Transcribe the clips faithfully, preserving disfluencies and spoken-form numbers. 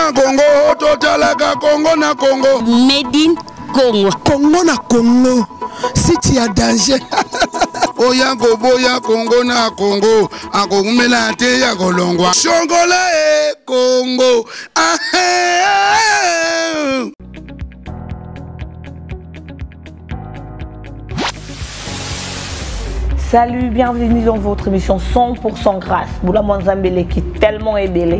na Congo, totalaga Congo na Congo. Made in Congo. Congo na Congo. Si tu as danger. Oya gobo ya Congo na Congo. Akongumela te ya golongwa. Shongola e Congo. Ah, eh. Salut, bienvenue dans votre émission cent pour cent grâce. Boula Mwanzambele qui est tellement ébélé.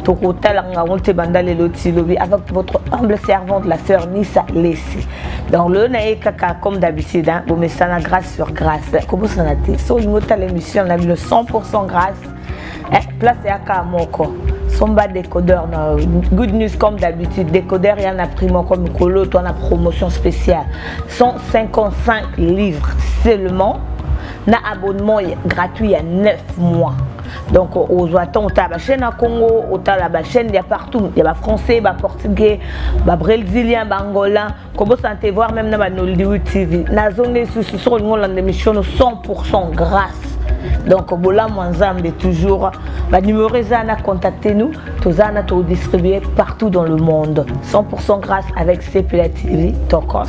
Avec votre humble servante, la sœur Nissa Lessi. Dans le Nae Kaka, comme d'habitude, hein, vous mettez ça grâce sur grâce. Comment ça n'a été? Sur une autre émission, on a mis le cent pour cent grâce. Place à Kamoko. Somba décodeur, good news comme d'habitude. Décodeur, il y en a primo comme Colo, toi, on a promotion spéciale. cent cinquante-cinq livres seulement. Na abonnement gratuit il y a neuf mois. Donc aux attentes, on a la chaîne à Congo, on a la chaîne, il y a partout, il y a le français, le portugais, le brésilien, le angolais. Comment ça te voir même dans la Nollywood T V. Na zone sous sur une émission cent pour cent grâce. Donc Bola Mwanzambe toujours ba numéro zana contactez-nous, tozana to distribuer partout dans le monde. cent pour cent grâce avec Sepela T V Tokos.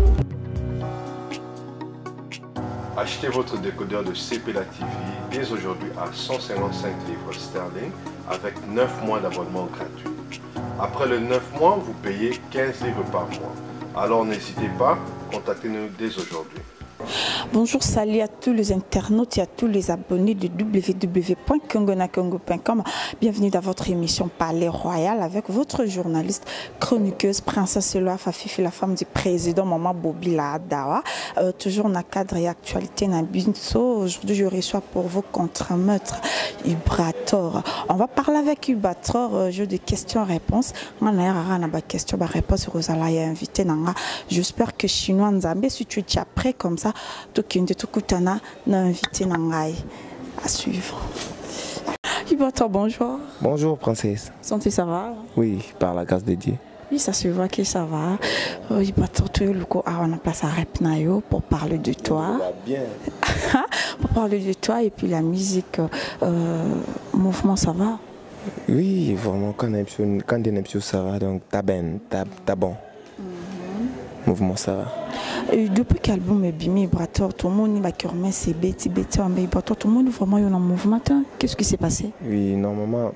Achetez votre décodeur de Sepela T V dès aujourd'hui à cent cinquante-cinq livres sterling avec neuf mois d'abonnement gratuit. Après les neuf mois, vous payez quinze livres par mois. Alors n'hésitez pas, contactez-nous dès aujourd'hui. Bonjour, salut à tous les internautes et à tous les abonnés de w w w point congo na congo point com. Bienvenue dans votre émission Palais Royal avec votre journaliste chroniqueuse Princesse Eloa Fafifi, la femme du président Maman Bobila Dawa. Euh, toujours dans le cadre et actualité na Binso. Aujourd'hui, je reçois pour vous contre-maître Ibrator. On va parler avec Ibrator, euh, jeu de questions-réponses. On a questions-réponses. J'espère que Chinois Nzambe, si tu es prêt comme ça, Tukutana n'a invité Nangai à suivre. Ibrator, bonjour. Bonjour, princesse. Santé, ça va? Oui, par la grâce de Dieu. Oui, ça se voit que ça va. Ibrator, tu es le coup à on a place à Repnayo pour parler de toi. Bien. Pour parler de toi et puis la musique, euh, mouvement, ça va? Oui, vraiment, quand on est un ça va, donc t'as ben, t'as bon. Mouvement, ça va. Et depuis qu'album est bimé, Ibrator, tout le monde va qui remet ses bêtis, bêtis, mais Ibrator, tout le monde vraiment est en mouvement. Qu'est-ce qui s'est passé? Oui, normalement,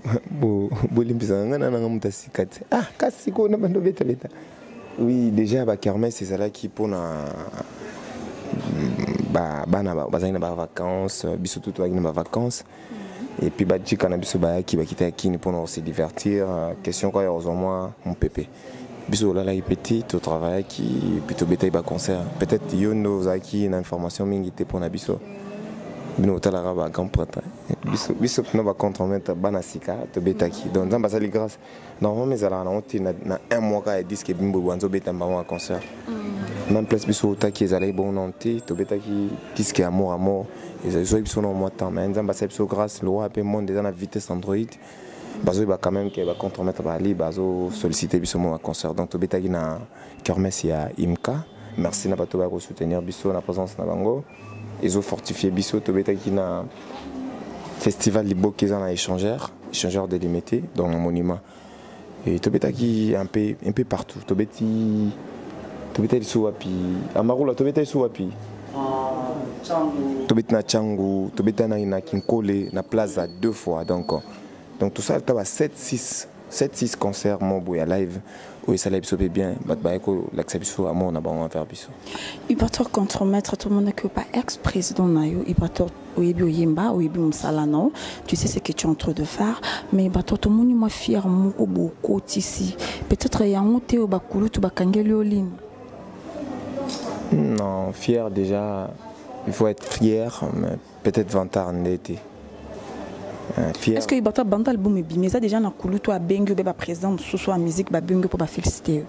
ah, oui, déjà, c'est ça qui pour na vacances, bisous vacances. Et puis, bah, quand on qui va quitter Kini pour se divertir, question quoi, heureusement, mon pépé. Bisous là, là, il petit, au travail qui plutôt bétail bas concert. Peut-être il y a une information mingité pour na bisous. Bino tala raba grand printemps. Bisous bisous no ba contre-mettre banasika to betaki. Donc dans basali grâce. Normalement mais ala na honte na un mois ka disque bimbo banzo beta mbama concert. Même place bisous taki ezala bon honte to betaki disque amour amour. Et ça bisous no mois temps mais dans basali bisous grâce le roi pe monde déjà na vitesse Android. Bazo va quand même qui va contre-mettre Bali, Bazo solliciter biso mon concert. Donc to betagi na kermesse ya Imka. Merci na bato ba soutenir biso na présence na bango. Ils ont fortifié biso to betagi na festival libo keza na échangeur, échangeur délimité dans mon monument. Et to betagi un peu un peu partout. To beti to betagi soapi, Amarula to betagi soapi. To bet na Changu, to betana na Kinkole na Plaza deux fois donc. Donc tout ça, tu as sept six concerts mon boy live où ça l'a bien, l'acceptation à mon abonnement à faire biso. Ibrator contre-maître tout le monde que pas ex-président nayo, Ibrator Oyebi Oyemba, Oyebi Msalano, tu sais ce que tu es en train de faire, mais Ibrator tout le monde m'a fier moko boko ici. Peut-être il y a un thé au bakulu tu bakangeli oline. Non, fier déjà, il faut être fier, mais peut-être vantard en été. Est-ce que Ibrator banda album est bien mais ça déjà na kulu toi bengo beba président sous soit musique ba bengo pour ba féliciter.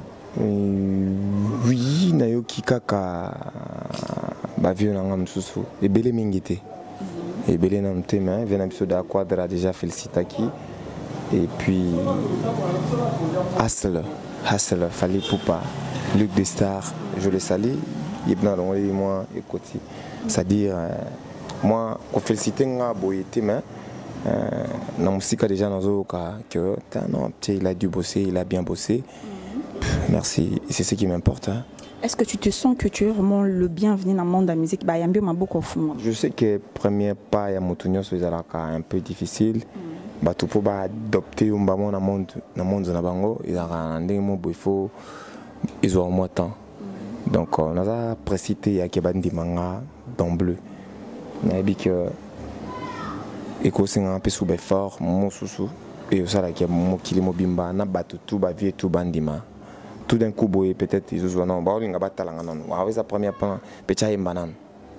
Oui, nayoki kaka ba vieux na ngam susu et belé mingité. Et belé na mtema vient biso da quadra déjà félicitaki et puis Hustle, Hustle fallait poupa Luc des Stars, je le salue, Ibna Longoli moi et Koti. C'est-à-dire moi ko féliciter nga boyete mais na musika déjà nazo que non, il a dû bosser, il a bien bossé. Mm-hmm. Merci, c'est ce qui m'importe. Hein. Est-ce que tu te sens que tu es vraiment le bienvenu dans le monde de la musique? Bah, je sais que le premier pas à Moutunios c'est un peu difficile. Mm-hmm. Bah, tout pour adopter un monde dans le monde dans le monde de Nabango, il faut ils ont au moins temps. Mm-hmm. Donc on a précité il y a Kebandi Manga dans bleu. On a dit que et que c'est un peu sous fort mon sous et ça là qui est mon kili mobimba na batu tout ba vie tout bandima tout d'un coup boy peut-être ils ont non ba linga batalanga non avec sa première plan pecha imbanan.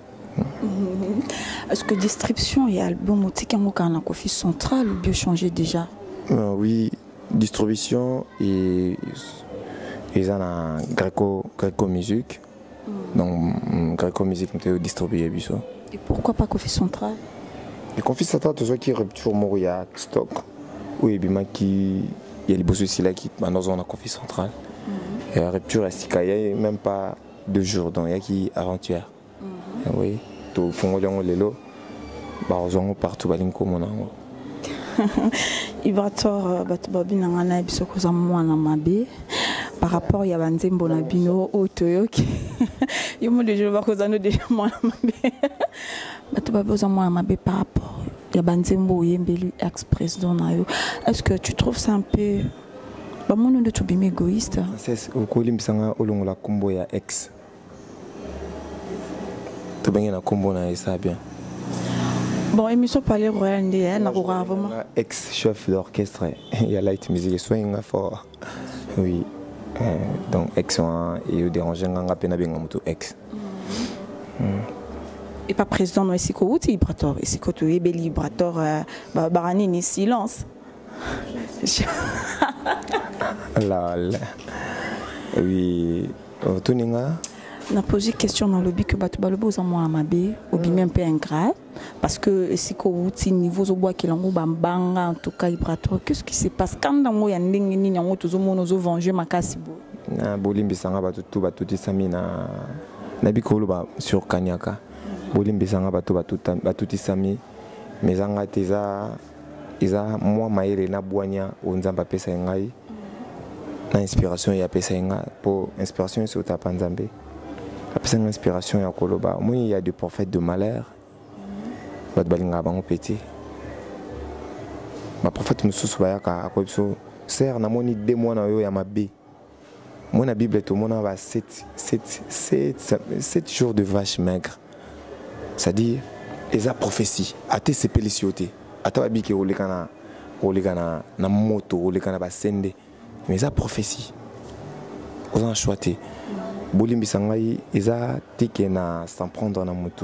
Est-ce que distribution et album au tikango kana kofi central ou bien changer déjà? euh, oui, distribution et ils ont un Greco Greco musique. Mm. Donc Greco musique nous distribuer biso. Et pourquoi pas kofi central? Le conflit central, tout ce qui est rupture, il y a stock. Oui, il y a les bosses ici là qui maintenant on a conflit central. Et la rupture, il n'y a même pas deux jours, donc il y a qui avant-hier. Oui, tout le monde est là. Barzon partout, balinko mon ango. Ibrator, batubabi nangana bisoko za mwana mabe. Par rapport ya banzembo na bino otoyoki. Yomo de jeu bakozano déjà mwana mabe. Batubabi za mwana mabe par rapport ya banzembo yembeli ex-président na yo. Est-ce que tu trouves ça un peu ba mono de tubimi égoïste? C'est au kolimbisanga olongola kombo ya ex. To bengi na kombo na ça bien. Bon, émission Palais Royal Ndé, na kura vraiment. Ex-chef d'orchestre, il y a light music, soit fort. Oui. Euh, donc ex et au déranger nganga pena benga moto ex. Et pas président no esiko uti librator, esiko to ebe librator ba barani ni silence. Là. Oui, Toninga. On a posé question dans le lobby que Batou Balobo aux amours à Mabé, ou bien un peu ingrat, parce que si au niveau au bois qui l'engo bambanga, en tout cas, vibratoire, qu'est-ce qui se passe quand dans le yanding ni n'yango tous au monde aux venger ma cassibo. Na bolimbi sanga batu tu batu tisami na na bikolo ba sur Kanyaka. Bolimbi sanga batu batu batu tisami, mais anga teza iza moi maire na boanya onzamba pesa ngai. Na inspiration ya pesa nga pour inspiration sur ta panzambe. Après une inspiration ya koloba, moi il y a des prophètes de malheur. Bat balinga bango pété. Ma prophète mususu bayaka akobiso ser na moni deux mois na yo ya mabe. Moi na Bible tout mona ba sept sept sept jours de vache maigre. C'est-à-dire eza prophétie, até se pélicioté. Ata babiki olekana olekana na moto olekana ba sende. Mais eza prophétie. Aux en choité. Bolimbi sangai eza tike na s'en prendre na moto.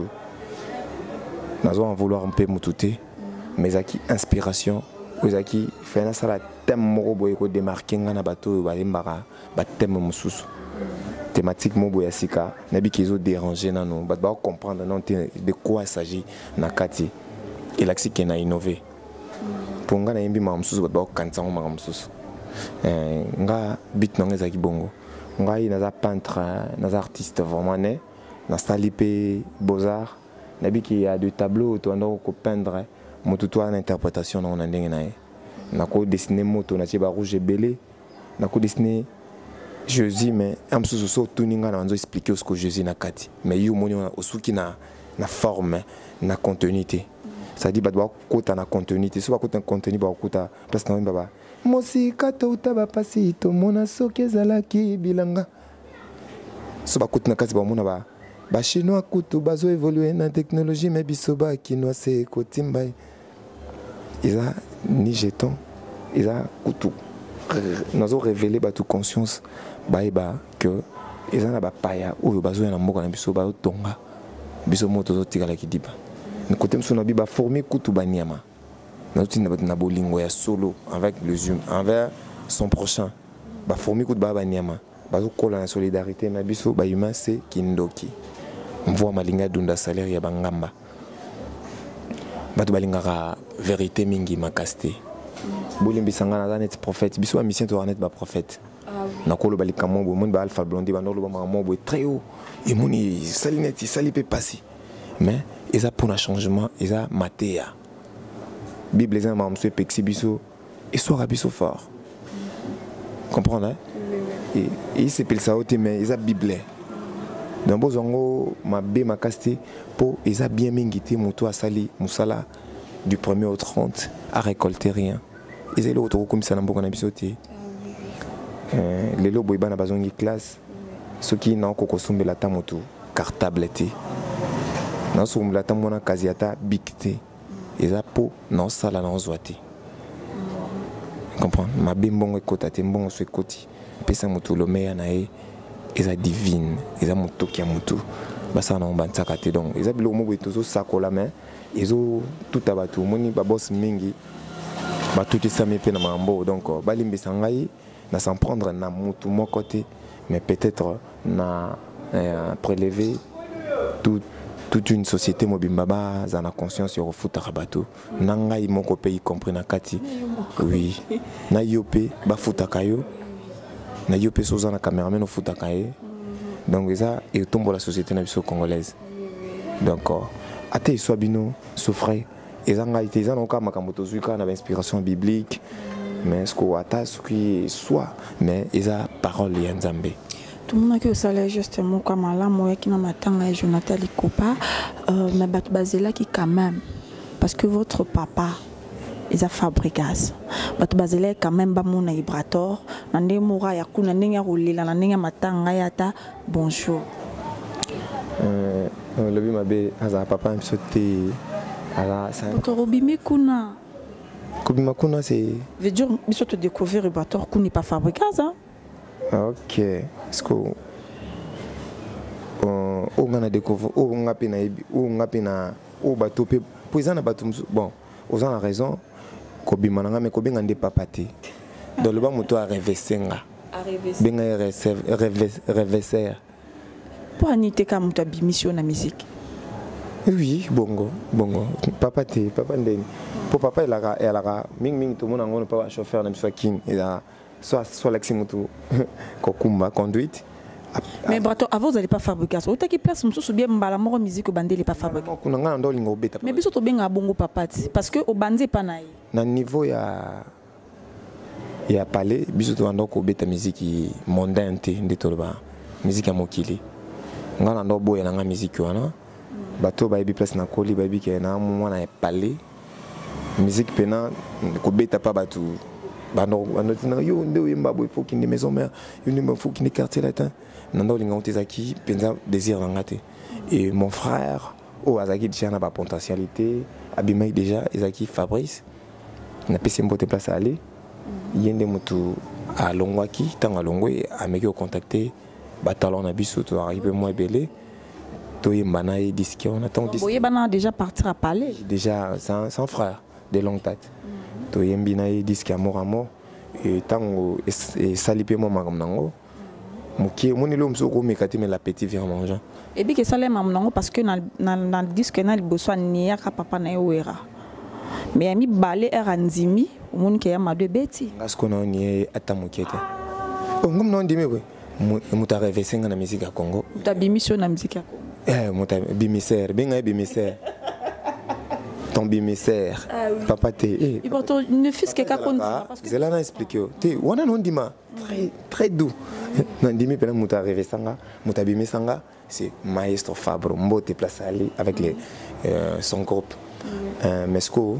Nazo en vouloir un peu moutouté, mais zaki inspiration, ozaki fait na sala thème moko boye ko démarquer nga na bato balimbara ba thème mususu. Thématique mo boya sika na bi kizo déranger na no ba ba comprendre non de quoi il s'agit na kati. Et l'axi qui na innover. Pour nga na yimbi ma mususu ba ba kanza ma mususu. Euh nga bit na ngezaki bongo. Ngai naza peintre, naza artiste vraiment né, na salipé beaux-arts, nabi qui y a deux tableaux to ando ko peindre, moto to na interprétation na on ndenge na ye. Na ko dessiner moto na tiba rouge et belé, na ko dessiner Jésus mais am so so tuninga na nzo expliquer ce que Jésus na kati. Mais yo moni osuki na na forme, na continuité. Ça dit ba doit kota na continuité, so ba kota contenu ba kota place na baba. Mosika touta bapasi to mona soki ezalaki bilanga so bakuti na kasi bamona ba ba chinois kutu bazo évoluer na technologie mais biso ba kinois se kotimba eza ni jeton eza kutu nazo révéler ba tout conscience ba eba que eza na ba paya oyo bazo na mboka na biso ba tonga biso moto zo tikala kidiba ni côté mso na bi ba former kutu banyama. Na bolingo ya solo avec les humains envers son prochain ba formi coup de baba nyama bazo kola na solidarité na biso ba humain c'est kindoki mvua malinga dunda salaire ya bangamba batu balinga vérité mingi makaste bolimbi sangana na net prophète biso mission to net ba prophète na kolo balika mombo mon ba alpha blondie ba ndolo ba mombo très haut et moni salineti sali peut passer mais ils a pour un changement ils a matéa. Bible les hommes se pexi biso et soit rabiso fort. Comprendre hein? Et il s'appelle ça aussi mais ils a Bible. Donc bozongo ma bé ma casté pour ils a bien mingité moto à sali musala du premier au trente à récolter rien. Ils étaient autre comme ça dans beaucoup d'habitudes. Les lobes ils bana bazongi classe ceux qui n'ont qu'au consommer la tamoto cartable té. Non sur la tamona kaziata bicté. Ils a po non sala non zoité. Comprends? Ma bé mbongo kota té mbongo se koti. Pesa moto le meilleur nae. Ils a divine. Ils a moto qui a moto. Basa na mbanta kate donc. Ils a bilo mo betozo sakola main. Ils ont tout abattu. Moni babos mingi. Ba tout ça me pe na mambo donc balimbi sangai na s'en prendre na moto mon côté mais peut-être na euh, prélever tout toute une société mobimba za na conscience sur foot rabato nangai moko pays compris na kati oui na yopé ba futakayo na yopé soza na cameraman no futakaye donc ça et tombe la société na biso congolaise donc ate soit bino souffrait et ça a été ça donc à makamboto zuka na inspiration biblique mais ce qu'on attend ce qui soit mais ils a parole ya Nzambe. Tout le monde qui est justement comme là moi qui n'a matin Jonathan Likopa mais bat basé qui quand même parce que votre papa ils a fabriqué bat basé là quand même ba mon ibrator nande mora ya kuna ndenge rolila na ndenge matanga yata bonjour euh le bi mabe aza papa msote ala ça robimi kuna Kobima kuna c'est veut dire biso te découvrir ibrator kuna pas fabriqué ça. Ok, est-ce que on a découvert, on a pena, on a pena, on a topé, pour ça on a battu, bon, on a raison, Kobi mananga mais Kobi ngande papate, dans le bas moto a revesenga, benga reveser. Pour aniter comme tu as mission na musique. Oui, bongo, bongo, papate, papa ndeni, pour papa il a, il a, ming ming tout le monde en gros pas chauffeur na miswa king, il a soit soit l'eximoto kokumba conduite mais brato avant vous n'allez pas fabriquer ça autant qui place mususu bien mbala moko musique bandé les pas fabriquer kuna ngana ndo lingo beta mais biso to benga bongo papati parce que au bandé pas naï na niveau ya ya parler biso to ndo ko beta musique mondaine te ndetoloba musique ya mokili ngana ndo boya na nga musique wana bato ba bi place na koli ba bi ke na mwana ya parler musique pena ko beta pas batu bando bando yo ndo yemba boy faut qu'il maison mère yo ndo faut qu'il quartier latin nando linga otezaki penza désir ngate et mon frère o azaki déjà na ba potentialité abimai déjà ezaki Fabrice na pesi mbote place à aller yende mutu a longwaki tanga longwe ameki o contacter ba talon na biso to arriver moi belé to yemba na e disque on attend disque boye bana déjà partir à parler déjà sans sans frère de longue date to yembi na e disque amour amour et tango et salipe mo magam nango moki moni lo mso ko mekati me la petit vient manger et bi que ça les mam nango parce que na na disque na liboso ni ya papa na wera mais ami balé era nzimi moni ke ya ma de beti ngasko na ni ata mokete o ngom non dimi ko muta rêver senga na musique ya Congo ta bimission na musique ya Congo eh muta bimisère benga bimisère ton bimisère ah, oui. Papa te eh et pourtant ne fils que ka kon parce que zela na expliquer te wana non dima très très doux non dimi pena muta rêver sanga muta bimisanga c'est maestro Fabro mbote place aller avec les euh, son groupe euh, Mesco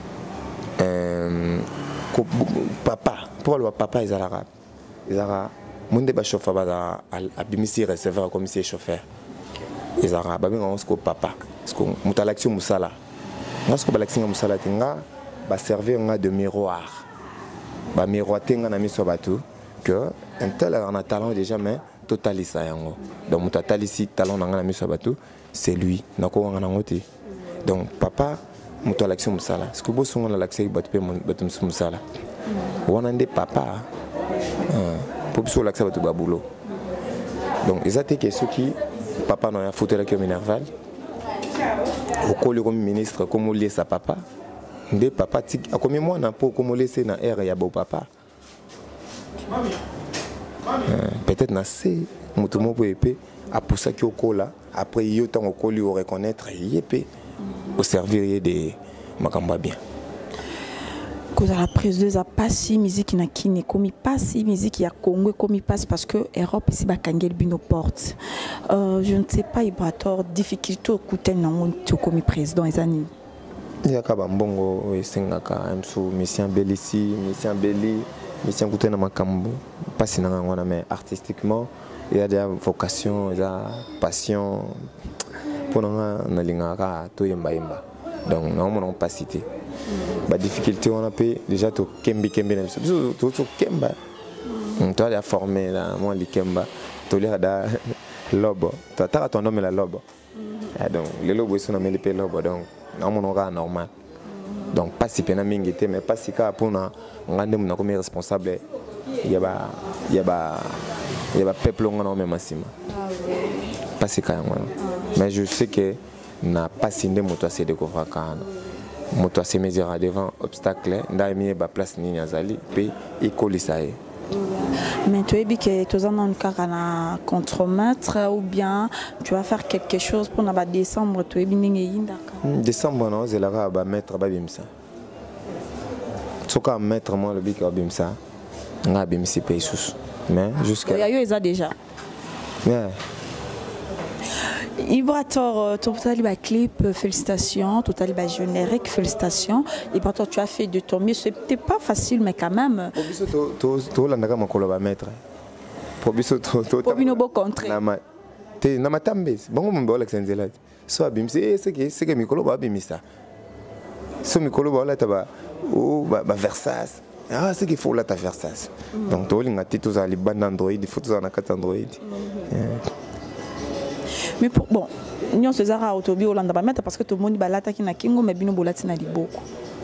euh, papa pour le papa ils arabe ils arabe monde ba chauffeur ba a bimisi receveur comme si chauffeur ils arabe ba on se papa parce que muta l'action musala ngasko ba l'action musala tinga ba servir nga de miroir ba miroir tinga na miso batu que un tel a un talent déjà mais totalisa yango donc muta talisi talent nga na miso batu c'est lui nako nga ngote donc papa muta l'action musala parce que bo songa la l'action batu pe batu musala wana nde papa pour que l'accès à tout baboulot donc ils ont été ceux qui papa n'a foutu la comme Minerval au collège comme ministre comme on laisse sa papa de papa a comme moi n'a pas comme laisser na air ya beau papa peut-être na c'est mutumo pour épée à pour ça qui au cola après il y a autant au colis au reconnaître yépé au servir des makamba bien Cause à la prise de ça pas si musique na kine comme pas si musique ya Congo comme il passe parce que Europe ici ba kangel bino porte. Euh, je ne sais pas Ibrator difficulté écouter non tu comme président ezani. Il y a kaba mbongo esengaka msu mission Belici, mission Beli, mission écouter na makambo pas sinanga ngona mais artistiquement il y a des vocations, il y a passion pour nga na lingaka to yemba yemba. Donc non mon pas cité. La difficulté on a payé déjà to kembi kembi na biso to to kemba toi les formé là moi les kemba to les da lobo to ta ton nom la lobo donc les lobos sont na les lobo donc non mon ora normal donc pas si pena mingité mais pas si ka pour na ngande mon comme responsable il y a ba il y a ba il y a ba peuple on a même asima pas si ka mais je sais que n'a pas si de moto c'est de couvrir quand moto se mesura devant obstacle ndaimi ba place ni nyazali pe ikolisae. Mais tu es dit que tu as un carana contre-maître ou bien tu vas faire quelque chose pour na ba décembre tu es bien d'accord. Décembre non, c'est là ba mettre ba bimsa. Soka mettre moi le bic bimsa. Nga bimsi pe sous. Mais jusqu'à. Il y a eu ça déjà. Yeah. Ibrator, total ba clip, félicitations, total ba générique, félicitations. Ibrator, tu as fait de ton mieux, c'était pas facile mais quand même. Probiso to to to la ndaka makolo ba mettre. Probiso to to. Probino bo contre. Na ma te na matambe. Bongo mbo la senzela. So abimsi c'est que c'est que mikolo ba bimisa. So mikolo ba la taba ou ba versas. Ah c'est qu'il faut la ta versas. Donc to linga titos ali ban Android, il faut tous en quatre Android. Mais pour, bon, nous sommes à Autobi Hollande parce que tout le monde balata qui na kingo mais bino bolati na liboko.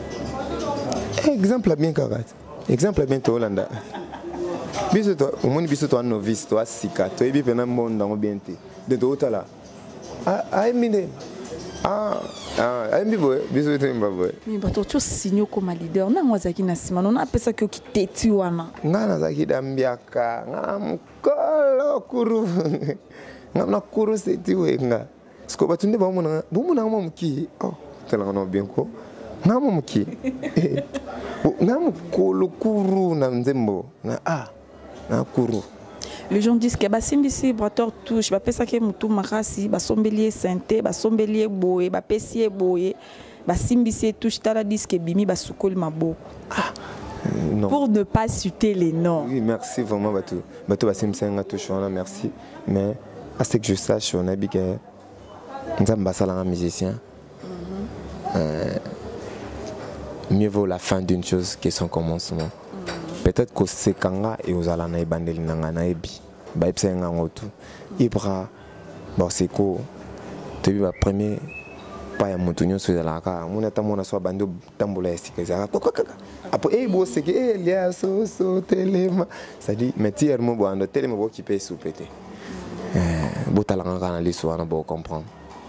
Exemple bien karat. Exemple bien to Hollande. Biso to, au monde biso to un novice, to asika, to ebi pena monde dans bien té. De to tala. Ah, ah mine. Ah, ah, ah bibo, biso to mbabo. Mais bato tu signo comme leader, na ngwazaki na sima, on a pesa que ki teti wana. Ngana zaki dambiaka, ngam kolo kuru. Ngam kuru seti wenga sko batunde bamuna bumuna ngam oh tela no bien ko ngam muki ngam kolo kuru na nzembo na ah na kuru. Les gens disent que ba simbisi brator touche ba pesa ke mutu makasi ba sombelier santé ba sombelier boye ba pesier boye ba simbisi touche tala disque bimi ba sukoli maboko. Non. Pour ne pas citer les noms. Oui, merci vraiment batou. Batou ba simbisi nga touche on merci mais à ce que je sache, on a dit que nous sommes un musicien. Euh, mieux vaut la fin d'une chose que son commencement. Mm-hmm. Peut-être que c'est quand et aux alana et bandeli nangana ebi, ba ipse ngangotu. Ibra, bon c'est quoi? Tu as vu premier pas un montonio sur la cara. Mon état mon assoit bando tambola estique. Après eh bon c'est que eh lia so so telema. Ça dit mais tiers mo bando telema bo qui peut soupéter. Botalanga na liso wana bo comprendre.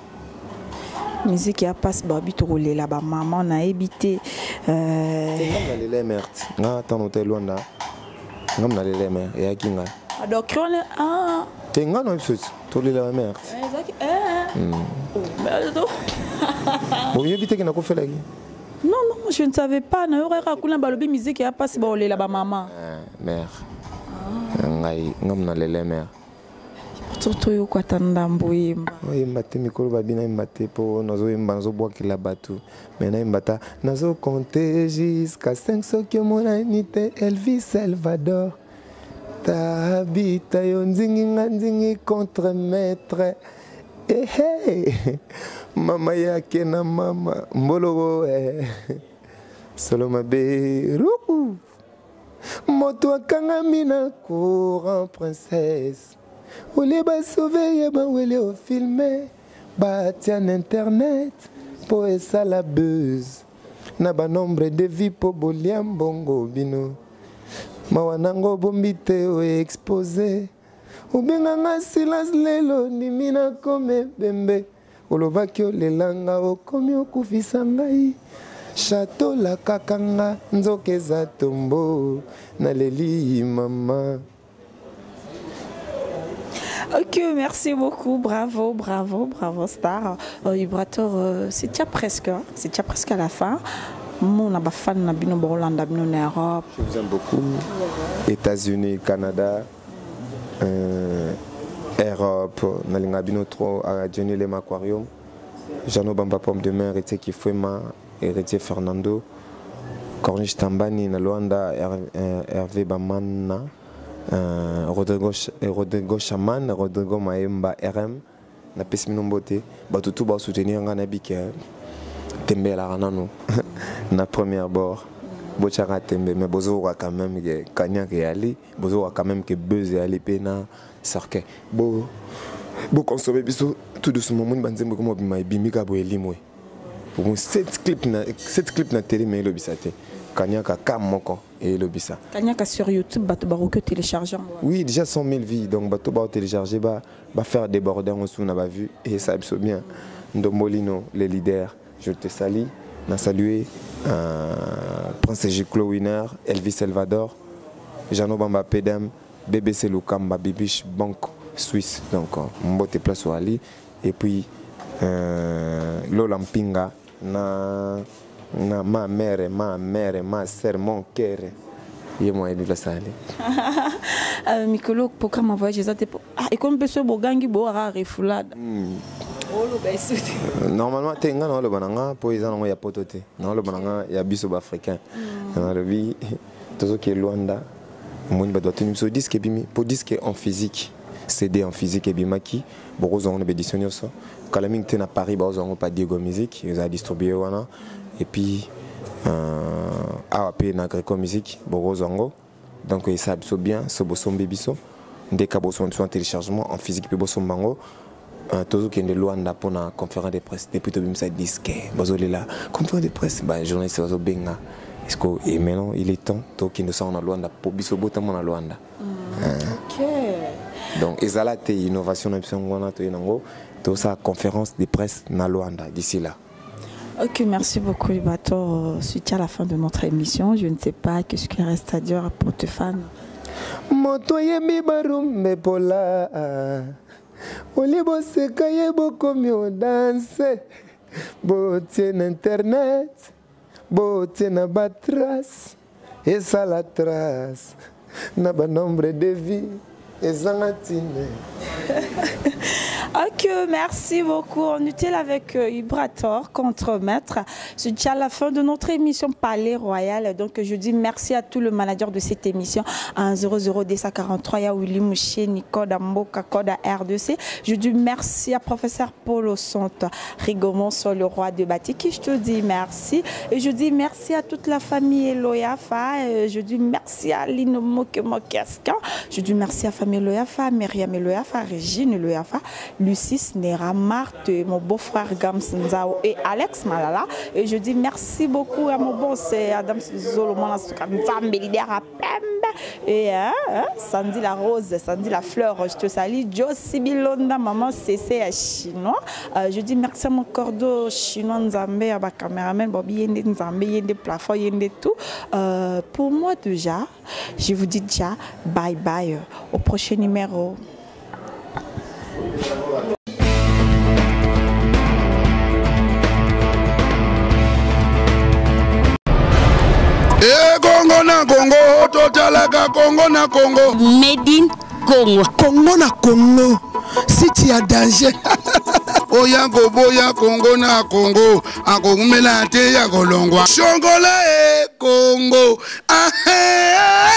Musique qui a passe babi to rouler là-bas maman na habité euh ngam na les merde. Nga tan hôtel Luanda. Ngam na les merde et akinga. Alors on est ah te nga no biso to les merde. Exact eh. Mais do. Bon habité que na ko fela ki. Non non, je ne savais pas na yorera kuna balobi musique qui a passe ba rouler là-bas maman. Eh mère. Ngai ngam na les merde. Toto yo kwatanda mboyemba. Oyemba te mikolo babina yemba te po nazo yemba nazo bwakila batu. Mais na yemba ta nazo compter jusqu'à cinq soki omona unité Elvis Salvador. Ta habita yo nzingi nga nzingi contre maître. Eh hey. Mama yake na mama mbolo eh. Solo mabe ruku. Moto akanga mina courant princesse. Ou les bas sauver, bah ou les filmer, bah tiens internet, pour ça la buzz. Na ba nombre de vie pour boliam bongo bino. Ma wanango bombite o exposé. Ou bien nga silence lelo ni mina comme bembe. Olobakio le langa o komi o kufisa ngai. Château la kakanga nzoke za tombo na leli mama. Ok, merci beaucoup, bravo, bravo, bravo Star. Euh, Ibrator, euh, c'est déjà presque, c'est déjà presque à la fin. mon na ba fan na bino Bolanda bino na Europe. Je vous aime beaucoup. États-Unis, Canada, euh, Europe, nalinga bino trop à Johnny Lem Aquarium. Jano Bamba Pomme de Mer, Héritier Kifwema, Héritier Fernando, Corniche Tambani, na Luanda, Hervé Bamana, euh, Rodrigo, Rodrigo Chaman, Rodrigo Maemba R M, na Pesmino Mbote, Batutu ba soutenir ngana bike Tembe la ranano, na première bord. Bochara Tembe, mais bozo wa quand même que Kanya qui ali, bozo wa quand même que Buzz et ali pena sarke. Bo bo consommer biso tout doucement mon banzembo comme bima bimika bo elimwe. Pour cette clip na cette clip na télé mais lobisate. Kanya ka kam moko et lobisa. Kanya ka sur YouTube bato ba que télécharger. Oui, déjà cent mille vues donc bato ba télécharger ba ba faire déborder en sous na ba vu et ça absolument bien. Ndomolino les leaders, je te salue. On a salué euh, Prince Giclo Winner, Elvis Salvador, Jano Bamba Pedem, B B C Lukamba, Bibiche Banque Suisse, donc Mbote Place Ali, et puis euh, Lolampinga, na, na ma mère, ma mère, ma sœur, mon cœur. Et moi, il est salé. Mikolo, pourquoi m'envoyer j'ai ça? Ah, et comme monsieur Bogangi Boara refoulade. Normalement, tu as un bananga pour les gens qui ont pototé. Non, le bananga, il y a biso africain. Dans le vie, tout ce qui est Luanda, moi, je dois tenir ce disque pour disque en physique, C D en physique et bimaki. Beaucoup ont éditionné ça. Quand la mine est à Paris, ils n'ont pas Diego Music, ils ont distribué wana. Et puis, à A P Nagreco Music, beaucoup ont. Donc, ils savent bien, ce beau son bébiso. Dès qu'ils ont un téléchargement en physique, puis beau son bango. Tout ce qui est de Luanda pour la conférence de presse, depuis que je disque, la conférence de presse, bah journaliste Ozo Benga. Est-ce que et maintenant il est temps, tout qui nous sommes en Luanda, pour bisobo tamo en Luanda. Ok. Donc ezalate innovation na bisongwana to inango, tout ça conférence de presse na Luanda d'ici là. Ok, merci beaucoup Ibato. Suite à la fin de notre émission, je ne sais pas qu'est-ce qu'il reste à dire pour tes fans. Motoye mi barumbe pola. Oli bosse kaye boko mi o danse, bote na internet, bote na batras, et ça la trace, na ba nombre de vie, et zangatine. Ok, merci beaucoup. On était avec euh, Ibrator, contre-maître. C'est déjà la fin de notre émission Palais Royal. Donc, je dis merci à tout le manager de cette émission. un zéro zéro deux cent quarante-trois, ya Willy Mouché, Nicoda Mboka, Koda R deux C. Je dis merci à professeur Paulo Sante, Rigomon sur le roi de Batiki. Je te dis merci. Et je dis merci à toute la famille Eloyafa. Et je dis merci à Lino Mokemokeska. Je dis merci à la famille Eloyafa, Myriam Eloyafa, Régine Eloyafa, Lucis Nera, Marthe, mon beau-frère Gams Nzao et Alex Malala. Et je dis merci beaucoup à mon boss Adam Zolomon et hein, hein, Sandy la rose, Sandy la fleur, je te salue. Josie Bilonda, maman C C chinois. Euh, je dis merci à mon cordeau chinois Nzambe, à ma caméraman Bobby Yende Nzambe, Yende plafond, Yende tout. Euh, pour moi déjà, je vous dis déjà bye bye au prochain numéro. Eh Congo na Congo, totalaka Congo na Congo. Made in Congo. Congo na Congo, si tu as danger. Oya boya Congo na Congo, akogumela te ya kolongwa. Shongola e Congo. Ah, eh, ah.